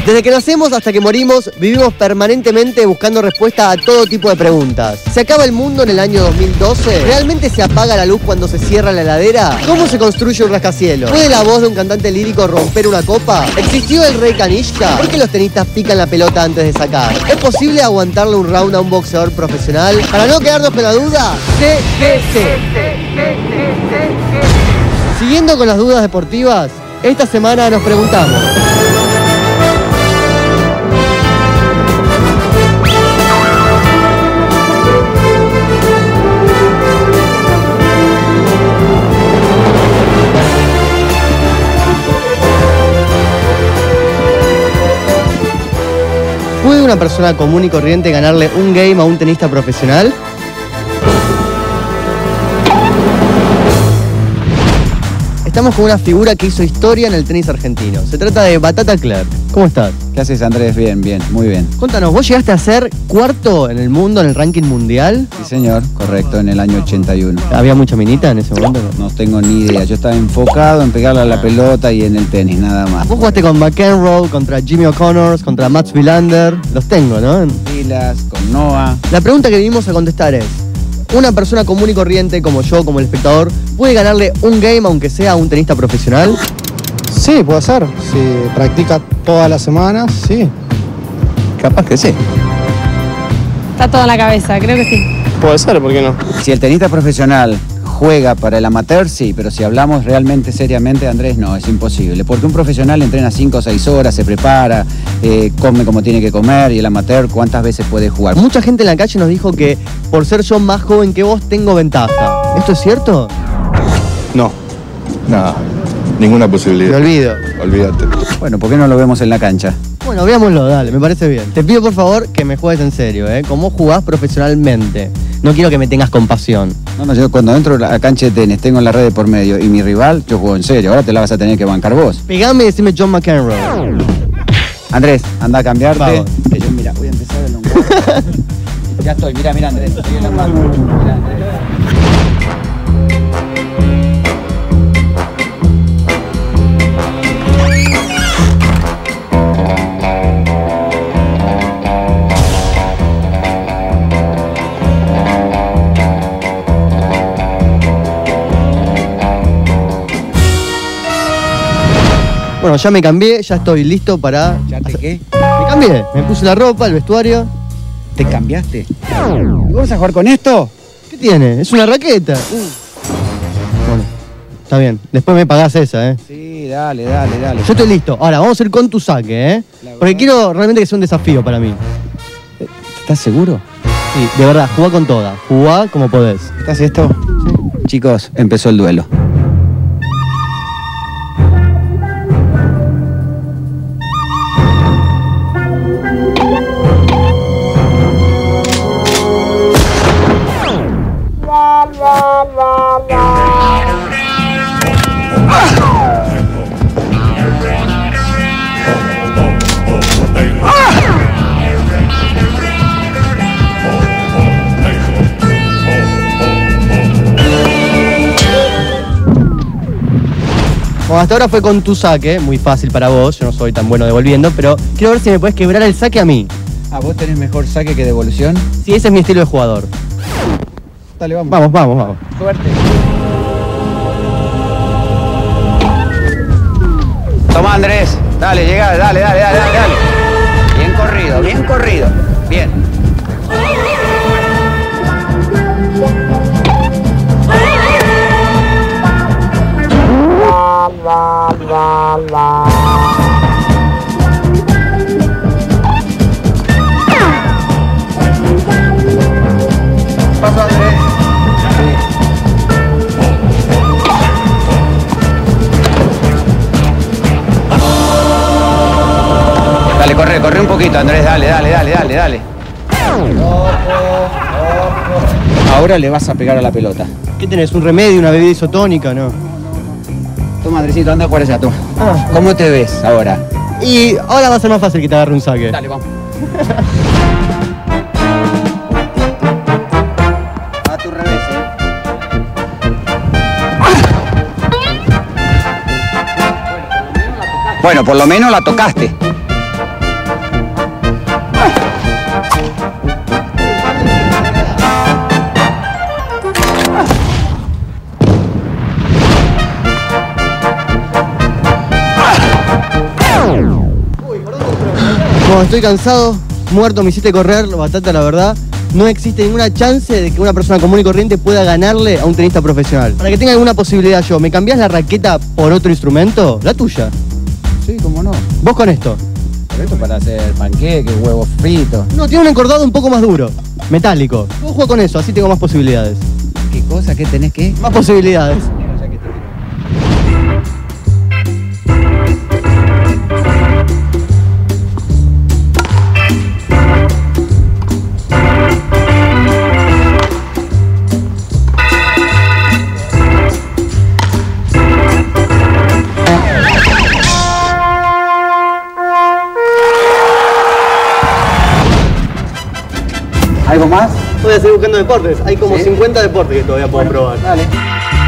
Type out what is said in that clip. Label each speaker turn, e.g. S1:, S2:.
S1: Desde que nacemos hasta que morimos, vivimos permanentemente buscando respuesta a todo tipo de preguntas. ¿Se acaba el mundo en el año 2012? ¿Realmente se apaga la luz cuando se cierra la heladera? ¿Cómo se construye un rascacielos? ¿Puede la voz de un cantante lírico romper una copa? ¿Existió el rey Kanishka? ¿Por qué los tenistas pican la pelota antes de sacar? ¿Es posible aguantarle un round a un boxeador profesional? Para no quedarnos con la duda, CGC. Siguiendo con las dudas deportivas, esta semana nos preguntamos: ¿puede una persona común y corriente ganarle un game a un tenista profesional? Estamos con una figura que hizo historia en el tenis argentino. Se trata de Batata Clerc. ¿Cómo estás?
S2: ¿Qué haces, Andrés? Bien, bien, muy bien.
S1: Contanos, ¿vos llegaste a ser cuarto en el mundo, en el ranking mundial?
S2: Sí, señor, correcto, en el año 81.
S1: ¿Había mucha minita en ese momento?
S2: No tengo ni idea, yo estaba enfocado en pegarle a la pelota y en el tenis, nada más.
S1: Vos jugaste con McEnroe, contra Jimmy O'Connor, contra Mats Wilander. Los tengo, ¿no?
S2: Pilas, con Noah.
S1: La pregunta que vinimos a contestar es: ¿una persona común y corriente como yo, como el espectador, puede ganarle un game aunque sea a un tenista profesional?
S3: Sí, puede ser. Si practica todas las semanas, sí.
S1: Capaz que sí.
S4: Está todo en la cabeza, creo que sí.
S3: Puede ser, ¿por qué no?
S2: Si el tenista profesional juega para el amateur, sí, pero si hablamos realmente seriamente, Andrés, no, es imposible. Porque un profesional entrena 5 o 6 horas, se prepara, come como tiene que comer, y el amateur, ¿cuántas veces puede jugar?
S1: Mucha gente en la calle nos dijo que por ser yo más joven que vos tengo ventaja. ¿Esto es cierto?
S5: No, nada, ninguna posibilidad.
S1: Me olvido.
S5: Olvídate.
S2: Bueno, ¿por qué no lo vemos en la cancha?
S1: Bueno, veámoslo, dale, me parece bien. Te pido por favor que me juegues en serio, ¿eh? ¿Cómo jugás profesionalmente? No quiero que me tengas compasión.
S2: No, yo cuando entro a la cancha de tenis, tengo la red de por medio y mi rival, yo juego en serio. Ahora te la vas a tener que bancar vos.
S1: Pegame y decime John McEnroe.
S2: Andrés, anda a cambiarte.
S1: Vamos.
S2: Que yo, mira, voy a empezar el longboard. Ya estoy, mira, Andrés. Estoy en la mano. Mirá, Andrés.
S1: Bueno, ya me cambié, ya estoy listo para...
S2: ¿Ya te qué?
S1: Me cambié, me puse la ropa, el vestuario.
S2: ¿Te cambiaste? ¿Y vos vas a jugar con esto?
S1: ¿Qué tiene? Es una raqueta. Bueno, está bien. Después me pagás esa, ¿eh?
S2: Sí, dale.
S1: Yo estoy listo. Ahora, vamos a ir con tu saque, ¿eh? Porque quiero realmente que sea un desafío para mí.
S2: ¿Estás seguro?
S1: Sí, de verdad, jugá con toda. Jugá como podés.
S2: ¿Estás esto? Sí. Chicos, empezó el duelo.
S1: Bueno, hasta ahora fue con tu saque, muy fácil para vos, yo no soy tan bueno devolviendo, pero quiero ver si me puedes quebrar el saque a mí.
S2: Ah, ¿vos tenés mejor saque que devolución?
S1: Sí, ese es mi estilo de jugador.
S2: Dale, vamos.
S1: Vamos.
S2: Suerte. Toma, Andrés. Dale, llega, dale. Bien corrido. Bien. Paso, Andrés. Dale, corre un poquito, Andrés, dale. Ahora le vas a pegar a la pelota.
S1: ¿Qué tenés? ¿Un remedio, una bebida isotónica, no?
S2: Toma, Andresito, anda a jugar allá, toma.
S1: Ah.
S2: ¿Cómo te ves ahora?
S1: Y ahora va a ser más fácil que te agarre un saque.
S2: Dale, vamos. A tu revés, Bueno, por lo menos la tocaste.
S1: No, estoy cansado, muerto, me hiciste correr, Batata, la verdad. No existe ninguna chance de que una persona común y corriente pueda ganarle a un tenista profesional. Para que tenga alguna posibilidad yo, ¿me cambiás la raqueta por otro instrumento? La tuya.
S2: Sí, cómo no.
S1: Vos con esto.
S2: Pero esto para hacer panqueques, huevos fritos.
S1: No, tiene un encordado un poco más duro, metálico. Vos juega con eso, así tengo más posibilidades.
S2: ¿Qué cosa? ¿Qué tenés que?
S1: Más posibilidades.
S2: ¿Algo más?
S1: Voy a seguir buscando deportes. Hay como 50 deportes que todavía puedo probar.
S2: Dale.